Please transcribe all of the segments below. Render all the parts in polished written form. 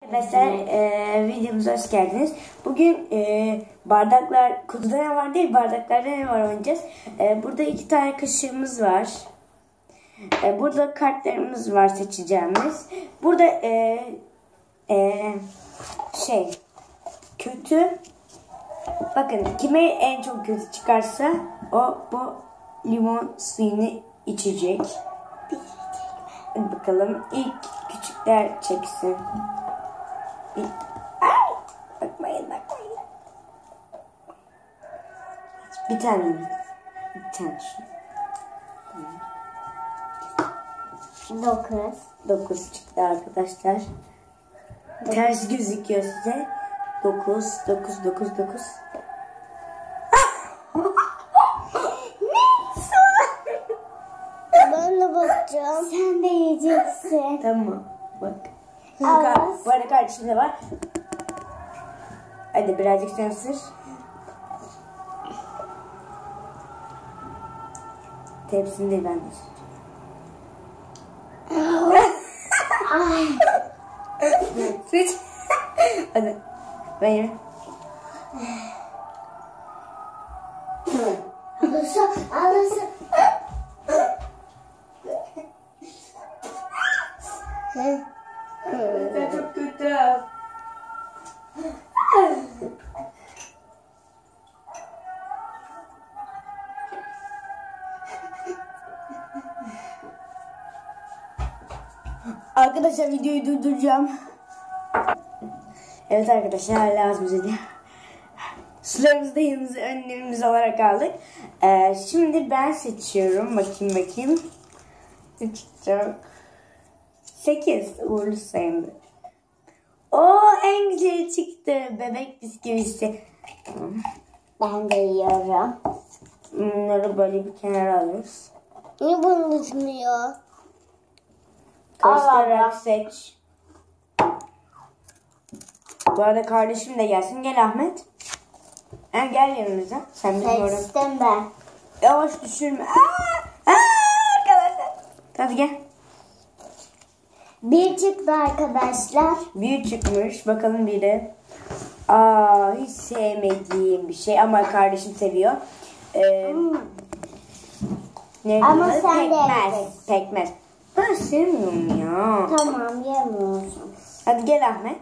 Arkadaşlar videomuza hoş geldiniz. Bugün bardaklar, kutuda ne var değil, bardaklarda ne var oynayacağız. Burada 2 tane kaşığımız var. Burada kartlarımız var seçeceğimiz. Burada kötü. Bakın kime en çok kötü çıkarsa o bu limon suyunu içecek. Hadi bakalım ilk küçükler çeksin. Ay! Bakmayın. Bir tane mi? Bir tane şu. 9 çıktı arkadaşlar. Ters gözüküyor size. 9. Ben de bakacağım. Sen de yiyeceksin. Tamam. Bak. Evet. Bu arada kardeşim de var. Hadi birazcık sen ısır. Tepsini değil, ben de ısıracağım. Seç. Hadi. Ben yerim. Alırsın. Çok kötü. Arkadaşlar videoyu durduracağım. Evet arkadaşlar, lazım bize de. Sularımızı da yanımıza önlemimiz olarak aldık. Şimdi ben seçiyorum. Bakayım. Ne çıkacak? 8. Uğurlu sayımdı. Oo, en güzeli çıktı. Bebek bisküvisi. Ben de yiyorum. Bunları böyle bir kenara alıyoruz. Niye bunu düşmüyor? Karıştırarak seç. Bu arada kardeşim de gelsin. Gel Ahmet. Gel yanımıza. Sen bilmiyorum. Seçtim ben. Yavaş düşürme. Arkadaşlar. Hadi gel. 1 çıktı arkadaşlar. 1 çıkmış. Bakalım biri. Hiç sevmediğim bir şey ama kardeşim seviyor. Ne Ama diyorlar? sen de yiyeceksin. Pekmez. Ben sevmiyorum ya. Tamam, yemiyorsun. Hadi gel Ahmet.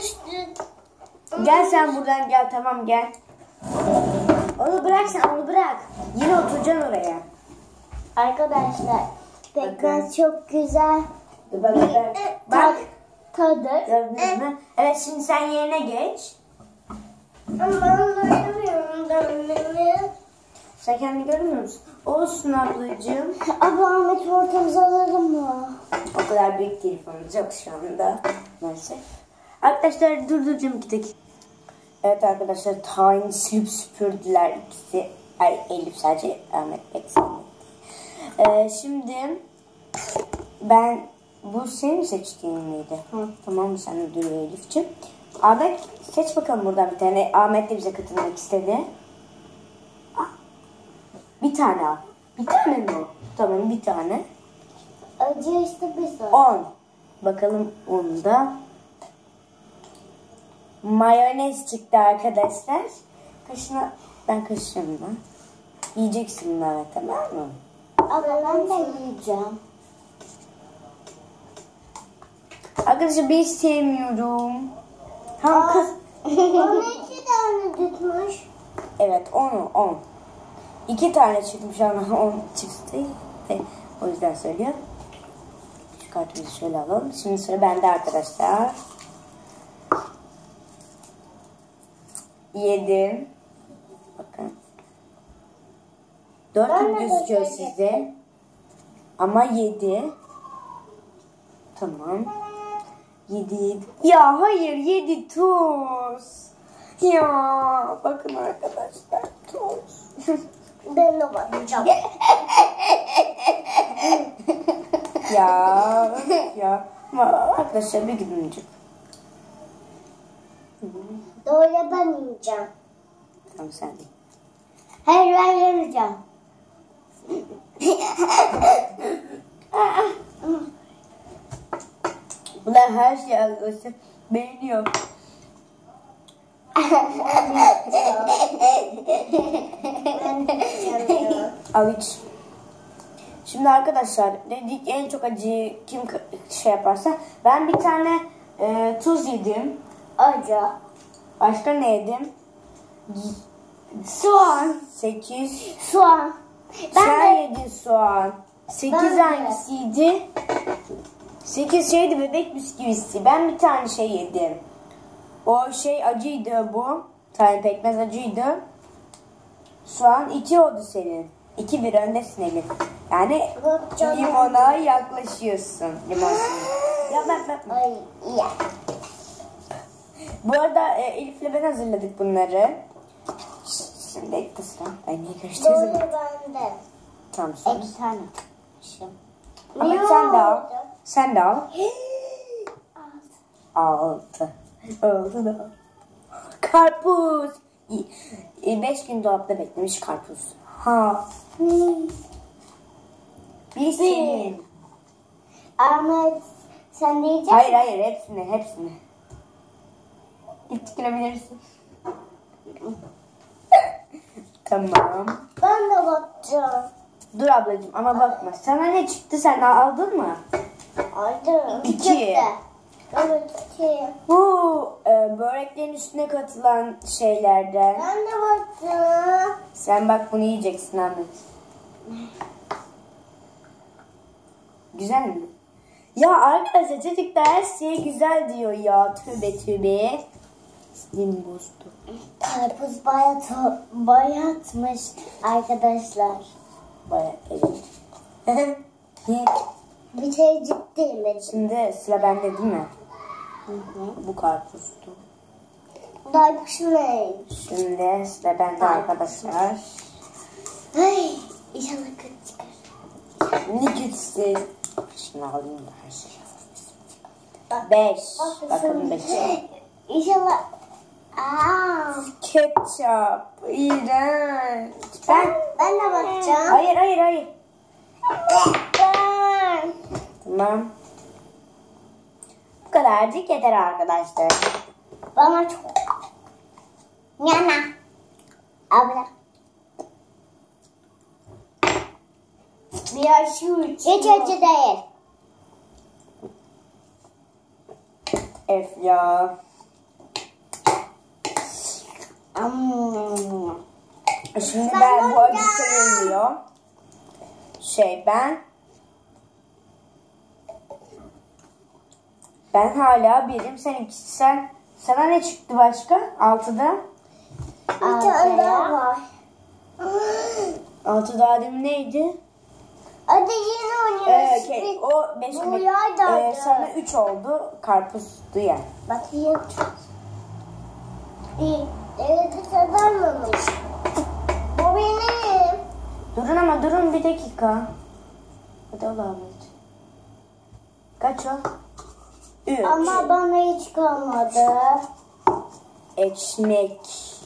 Gel sen buradan gel, tamam gel. Onu bırak sen, onu bırak. Yine oturacaksın oraya. Arkadaşlar pekmez çok güzel. Bak. Tadı. Gördünüz mü? Evet, şimdi sen yerine geç. Ama ben doyamıyorum da. Sen kendini görmüyor musun? Olsun ablacığım. Abi Ahmet ortamızı alalım mı? O kadar büyük telefonumuz yok şu anda. Maalesef. Arkadaşlar durduracağım 2 dakika. Evet arkadaşlar, tahin silip süpürdüler ikisi. Elif sadece, Ahmet pek sevmedi. Şimdi ben, bu senin seçtiğin miydi? Tamam, sen de duruyor Elif'ciğim. Ahmet seç bakalım buradan bir tane. Ahmet de bize katılmak istedi. Bir tane al. Bir tane mi o? Tamam, bir tane. Acı işte bir 10. Bakalım onda. Mayonez çıktı arkadaşlar. Kaşına, ben kaşığımla. Yiyeceksin bunları, tamam mı? Ama ben de yiyeceğim. Arkadaşlar ben sevmiyorum. Tamam kız. Onu 2 tane tutmuş. Evet, 10. 2 tane çıkmış ama 10 çıktı. O yüzden söylüyor. Şu kartımızı şöyle alalım. Şimdi sıra bende arkadaşlar. 7. Bakın. 4 gibi gözüküyor size. Ama 7. Tamam. 7. Ya hayır, 7 tuz. Ya bakın arkadaşlar, tuz. Ben de bakacağım. ya. Ama arkadaşlar bir gülüncük. Doğru, ben yiyeceğim. Tamam, sen de. Hayır, ben yiyeceğim. Ulan her şey arkadaşlar beğeniyor. Al iç. Şimdi arkadaşlar dedik en çok acıyı kim şey yaparsa. Ben bir tane tuz yedim. Acı. Başka ne yedim? Soğan. 8. Soğan. Sen yedin soğan. 8 Ben de. hangisiydi? 8 şeydi, bebek bisküvisi. Ben bir tane şey yedim. O şey acıydı bu. Tane pekmez acıydı. Soğan 2 oldu senin. 2-1 öndesin Elif. Yani limona yaklaşıyorsun. Limon suyu. Ya ben. Ay ya. Bu arada Elif'le ben hazırladık bunları. Şimdi ekle sıra. Ay niye karıştırıyorsun? Doğru bende. Tamam sonra. Bir tane. Ama sen de al. Sen de al. 6. Oldu da. Karpuz. 5 gün dolapta beklemiş karpuz. Ha. Bir senin. Ama sen de yiyecek Hayır hayır hepsini. Git tükenebilirsin. Tamam. Ben de bakacağım. Dur ablacığım ama bakma. Sana ne çıktı, sen aldın mı? Aldım. 2. Evet 2. Bu böreklerin üstüne katılan şeylerden. Ben de baktım. Sen bak bunu yiyeceksin Ahmet. Güzel mi? Ya arkadaşlar çocuk da her şey güzel diyor ya. Tövbe tövbe. Sinirim bozdu. Karpuz bayatmış arkadaşlar. Baya evet. Ye. Bir şey ciddi mi? Şimdi sıra bende değil mi? Bu karpuzdu. Daymış ne? Şimdi sıra bende arkadaşlar. Ay inşallah kötü çıkar. Ne kötüsü. Şunu alayım da her şey yapalım. 5. Bakın 5. İnşallah. Aa. Ketçap. İğrenç. Ben de bakacağım. Hayır. Ben. Tamam. Bu kadarcık yeter arkadaşlar. Bana çok. Yana. Abla. Biraz şu hiç acı değil. Ya. Şimdi ben bu acı sayılmıyor. Ben hala birim. Sana ne çıktı başka? 6'da. Bir tane daha var. 6 daha demin neydi? Hadi yine oynayalım. O 5 Bu yaydı. sana 3 oldu. Karpuzdu yani. Bakayım. Evet kazanmamış. Bu benim. Durun bir dakika. Hadi al Ahmet. Kaç o? 3. Ama bana hiç kalmadı. Ekmek.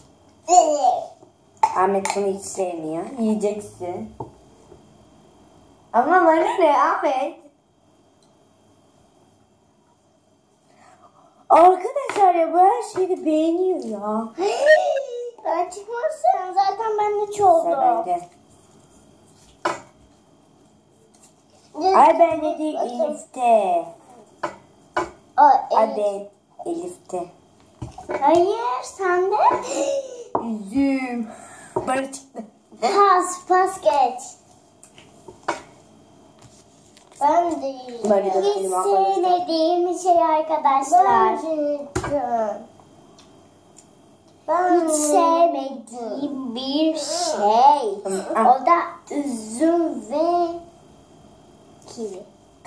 Ahmet bunu hiç sevmiyor. Yiyeceksin. Ama bana ne Ahmet? Arkadaşlar ya bu her şeyi beğeniyor ya. Ben çıkmazsın. Zaten bende çok Sıra oldu. bende. Ay ben de değil Elif'te. Hadi Elif'te. Hayır sende. Üzüm. Bana çıktı. Pas geç. Ben de Bari de hiç benim arkadaşlar. sevmediğim şey arkadaşlar. Hiç sevmediğim bir şey. O da üzüm ve kivi.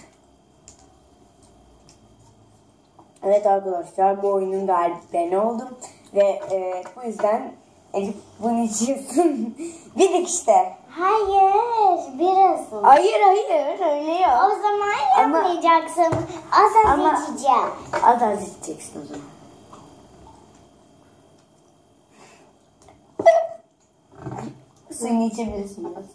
Evet arkadaşlar bu oyunun galibi ben oldum. Ve bu yüzden Elif bunu içiyorsun. Bildik işte. Hayır, biraz. Hayır öyle yok. O zaman yapmayacaksın. Az Ama- içeceğim. Az içeceksin o zaman. Suyunu içebilirsin biraz.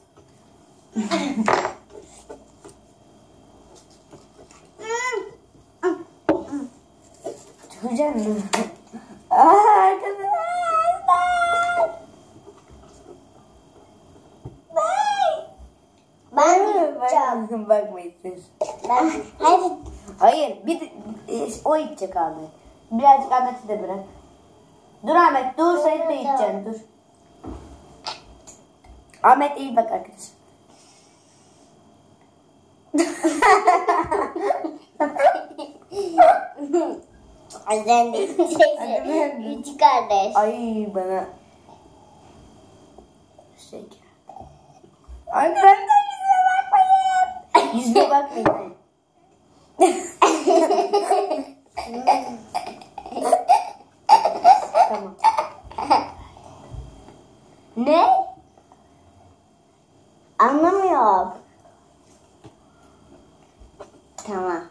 Tüküreceğim mi? Arkadaşlar. Ben gideceğim. Bakmayın siz. Hadi. Hayır, o içecek Ahmet. Birazcık Ahmet'i de bırak. Dur Ahmet, dur sen de içeceksin, dur. Ahmet iyi bak arkadaşlar. Sen de içeceksin. Üç kardeş. Ay bana. Şeker. Arkadaşlar yüzüme bakmayın. Yüzüme bakmayın. Tamam. Ne? Anlamıyorum. Tamam.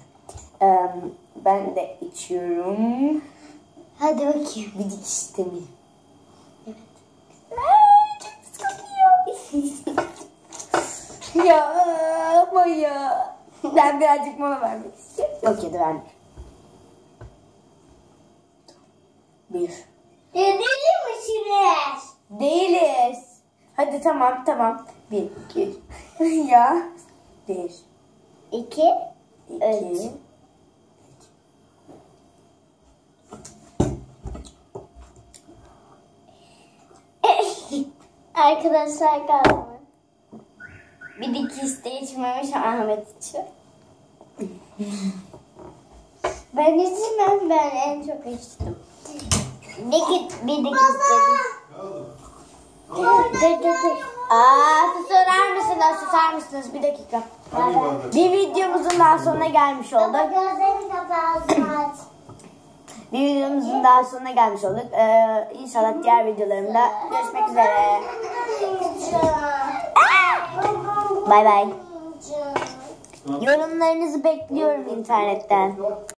Ben de içiyorum. Hadi bakayım. Bir dikiş istemeyeyim. Evet. Çok pis kokuyor. Ya ama ya. Ben birazcık mola vermek istiyorum. Yok ya da ben. Bir. Deli misiniz? Değiliz. Hadi tamam. Bir, iki. Ya. Bir, İki. iki. Arkadaşlar kaldı. Bir dikiş de içmemiş Ahmet içiyor. Ben içmem, ben en çok içtim. Bir dikiş dedim. Dur. Susar mısınız? Bir dakika. Bir videomuzun daha sonuna gelmiş olduk. Gözlerini kapat. Bir videomuzun daha sonuna gelmiş olduk. İnşallah diğer videolarımda görüşmek üzere. Bay bay. Yorumlarınızı bekliyorum internetten.